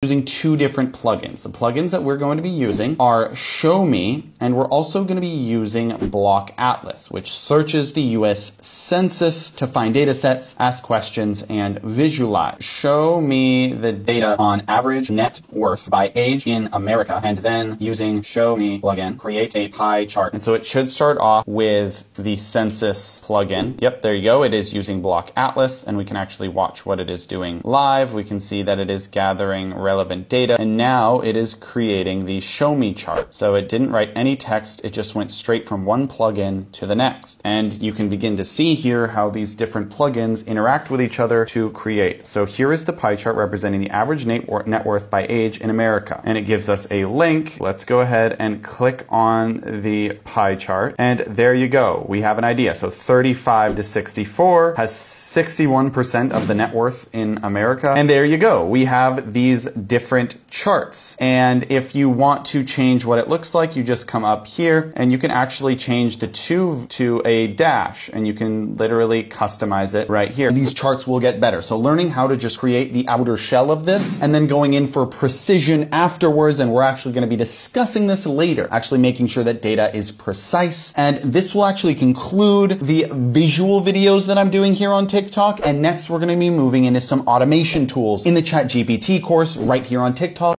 using two different plugins. The plugins that we're going to be using are Show Me, and we're also going to be using Block Atlas, which searches the US Census to find data sets, ask questions, and visualize. Show me the data on average net worth by age in America, and then using Show Me plugin, create a pie chart. And so it should start off with the census plugin. Yep, there you go. It is using Block Atlas, and we can actually watch what it is doing live. We can see that it is gathering relevant data, and now it is creating the Show Me chart. So it didn't write any text, it just went straight from one plugin to the next. And you can begin to see here how these different plugins interact with each other to create. So here is the pie chart representing the average net worth by age in America. And it gives us a link. Let's go ahead and click on the pie chart. And there you go. We have an idea. So 35 to 64 has 61% of the net worth in America. And there you go. We have these different charts. And if you want to change what it looks like, you just come up here and you can actually change the 2 to a dash, and you can literally customize it right here. These charts will get better. So learning how to just create the outer shell of this and then going in for precision afterwards, and we're actually going to be discussing this later, actually making sure that data is precise. And this will actually conclude the visual videos that I'm doing here on TikTok. And next we're going to be moving into some automation tools in the ChatGPT course right here on TikTok.